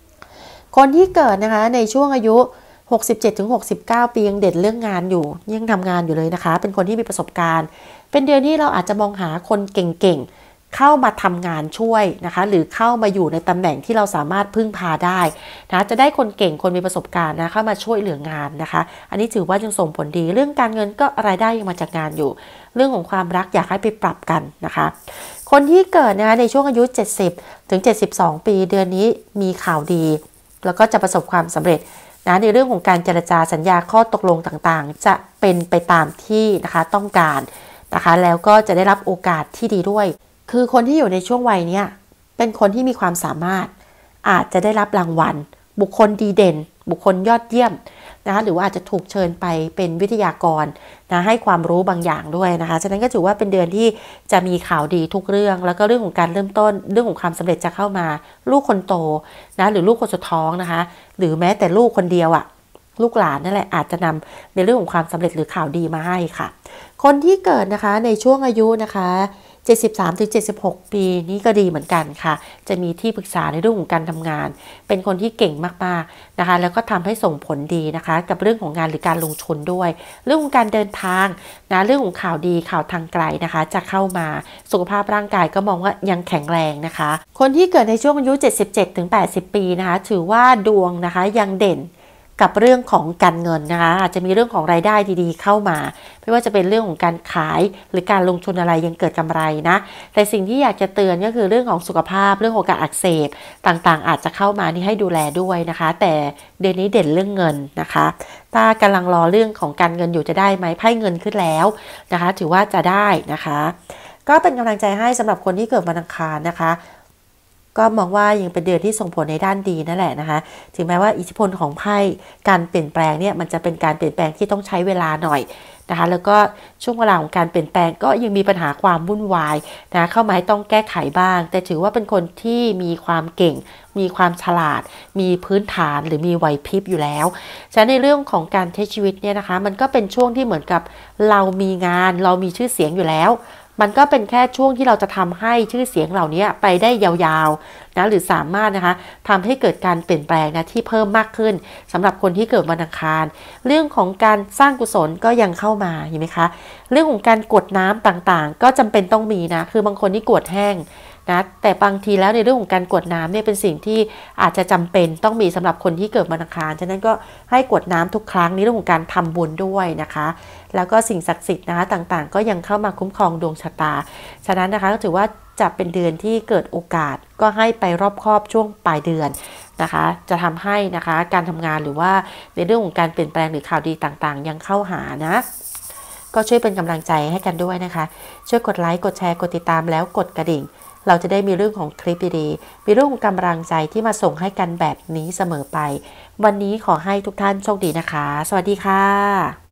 คนที่เกิดนะคะในช่วงอายุ หกสิบเจ็ดถึงหกสิบเก้า ปียังเด่นเรื่องงานอยู่ยังทำงานอยู่เลยนะคะเป็นคนที่มีประสบการณ์เป็นเดือนที่เราอาจจะมองหาคนเก่งๆเข้ามาทำงานช่วยนะคะหรือเข้ามาอยู่ในตำแหน่งที่เราสามารถพึ่งพาได้นะจะได้คนเก่งคนมีประสบการณ์นะเข้ามาช่วยเหลืองานนะคะอันนี้ถือว่ายังส่งผลดีเรื่องการเงินก็รายได้ยังมาจากงานอยู่เรื่องของความรักอยากให้ไปปรับกันนะคะคนที่เกิดนะคะในช่วงอายุ เจ็ดสิบถึงเจ็ดสิบสอง ปีเดือนนี้มีข่าวดีแล้วก็จะประสบความสำเร็จนะในเรื่องของการเจรจาสัญญาข้อตกลงต่างๆจะเป็นไปตามที่นะคะต้องการนะคะแล้วก็จะได้รับโอกาสที่ดีด้วยคือคนที่อยู่ในช่วงวัยนี้เป็นคนที่มีความสามารถอาจจะได้รับรางวัลบุคคลดีเด่นบุคคลยอดเยี่ยมนะคะหรือว่าอาจจะถูกเชิญไปเป็นวิทยากรนะให้ความรู้บางอย่างด้วยนะคะฉะนั้นก็ถือว่าเป็นเดือนที่จะมีข่าวดีทุกเรื่องแล้วก็เรื่องของการเริ่มต้นเรื่องของความสำเร็จจะเข้ามาลูกคนโตนะหรือลูกคนสุดท้องนะคะหรือแม้แต่ลูกคนเดียวอะลูกหลานนั่นแหละอาจจะนำในเรื่องของความสำเร็จหรือข่าวดีมาให้ค่ะคนที่เกิดนะคะในช่วงอายุนะคะเจ็ดสิบสามถึงเจ็ดสิบหก ปีนี้ก็ดีเหมือนกันค่ะจะมีที่ปรึกษาในเรื่องของการทำงานเป็นคนที่เก่งมากๆนะคะแล้วก็ทำให้ส่งผลดีนะคะกับเรื่องของงานหรือการลงทุนด้วยเรื่องของการเดินทางนะเรื่องของข่าวดีข่าวทางไกลนะคะจะเข้ามาสุขภาพร่างกายก็มองว่ายังแข็งแรงนะคะคนที่เกิดในช่วงอายุ เจ็ดสิบเจ็ดถึงแปดสิบ ปีนะคะถือว่าดวงนะคะยังเด่นกับเรื่องของการเงินนะคะอาจจะมีเรื่องของรายได้ดีๆเข้ามาไม่ว่าจะเป็นเรื่องของการขายหรือการลงทุนอะไรยังเกิดกำไรนะแต่สิ่งที่อยากจะเตือนก็คือเรื่องของสุขภาพเรื่องของการอักเสบต่างๆอาจจะเข้ามานี่ให้ดูแลด้วยนะคะแต่เดือนนี้เด่นเรื่องเงินนะคะถ้ากำลังรอเรื่องของการเงินอยู่จะได้ไหมไพ่เงินขึ้นแล้วนะคะถือว่าจะได้นะคะก็เป็นกำลังใจให้สำหรับคนที่เกิดวันอังคารนะคะก็มองว่ายังเป็นเดือนที่ส่งผลในด้านดีนั่นแหละนะคะถึงแม้ว่าอิทธิพลของไพ่การเปลี่ยนแปลงเนี่ยมันจะเป็นการเปลี่ยนแปลงที่ต้องใช้เวลาหน่อยนะคะแล้วก็ช่วงเวลาของการเปลี่ยนแปลงก็ยังมีปัญหาความวุ่นวายนะเข้ามาให้ต้องแก้ไขบ้างแต่ถือว่าเป็นคนที่มีความเก่งมีความฉลาดมีพื้นฐานหรือมีไหวพริบอยู่แล้วฉะนั้นในเรื่องของการใช้ชีวิตเนี่ยนะคะมันก็เป็นช่วงที่เหมือนกับเรามีงานเรามีชื่อเสียงอยู่แล้วมันก็เป็นแค่ช่วงที่เราจะทำให้ชื่อเสียงเหล่านี้ไปได้ยาวๆนะหรือสามารถนะคะทำให้เกิดการเปลี่ยนแปลงนะที่เพิ่มมากขึ้นสำหรับคนที่เกิดวันอังคารเรื่องของการสร้างกุศลก็ยังเข้ามาเห็นไหมคะเรื่องของการกรวดน้ำต่างๆก็จำเป็นต้องมีนะคือบางคนที่กรวดแห้งนะแต่บางทีแล้วในเรื่องของการกรวดน้ำเนี่ยเป็นสิ่งที่อาจจะจำเป็นต้องมีสำหรับคนที่เกิดวันอังคารฉะนั้นก็ให้กรวดน้ำทุกครั้งในเรื่องของการทำบุญด้วยนะคะแล้วก็สิ่งศักดิ์สิทธิ์นะคะต่างๆก็ยังเข้ามาคุ้มครองดวงชะตาฉะนั้นนะคะก็ถือว่าจะเป็นเดือนที่เกิดโอกาสก็ให้ไปรอบคอบช่วงปลายเดือนนะคะจะทำให้นะคะการทำงานหรือว่าในเรื่องของการเปลี่ยนแปลงหรือข่าวดีต่างๆยังเข้าหานะก็ช่วยเป็นกำลังใจให้กันด้วยนะคะช่วยกดไลค์กดแชร์กดติดตามแล้วกดกระดิ่งเราจะได้มีเรื่องของคลิปดีๆมีเรื่องของกำลังใจที่มาส่งให้กันแบบนี้เสมอไปวันนี้ขอให้ทุกท่านโชคดีนะคะสวัสดีค่ะ